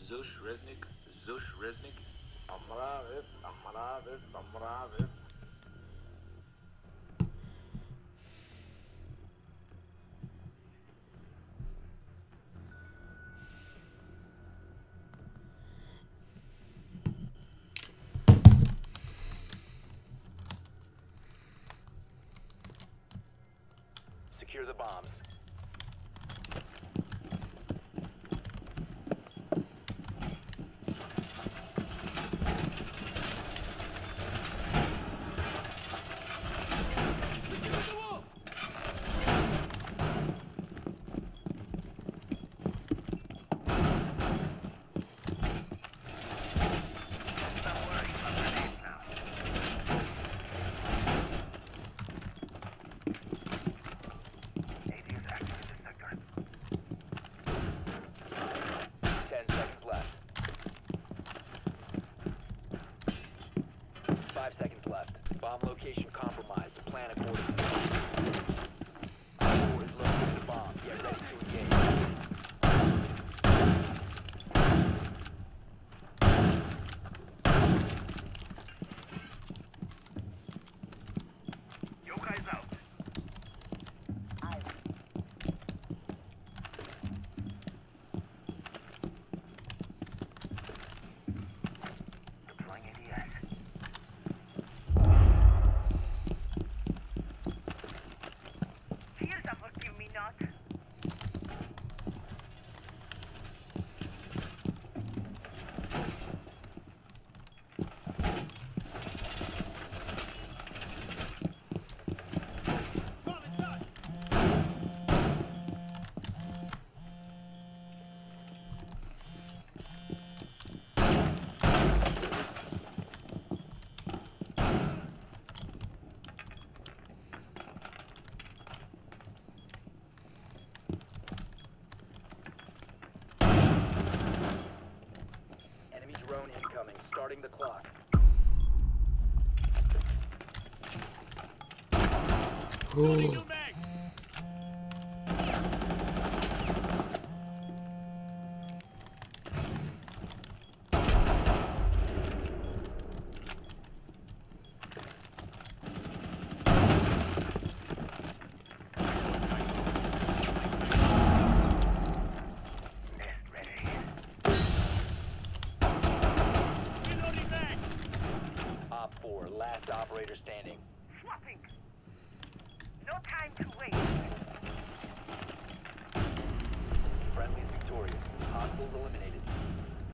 Zush Resnik, Zush Resnik. Amravet. Secure the bombs. Bomb location compromised. Plan accordingly. Op 4 is located the bomb. Get ready to engage. You guys out. Deploying ADS. Here's a forgive me not. Enemy drone incoming. Starting the clock. Oh. Nest ready. Op 4, last operator standing. Swapping. No time to wait. Friendly is victorious. Hostiles eliminated.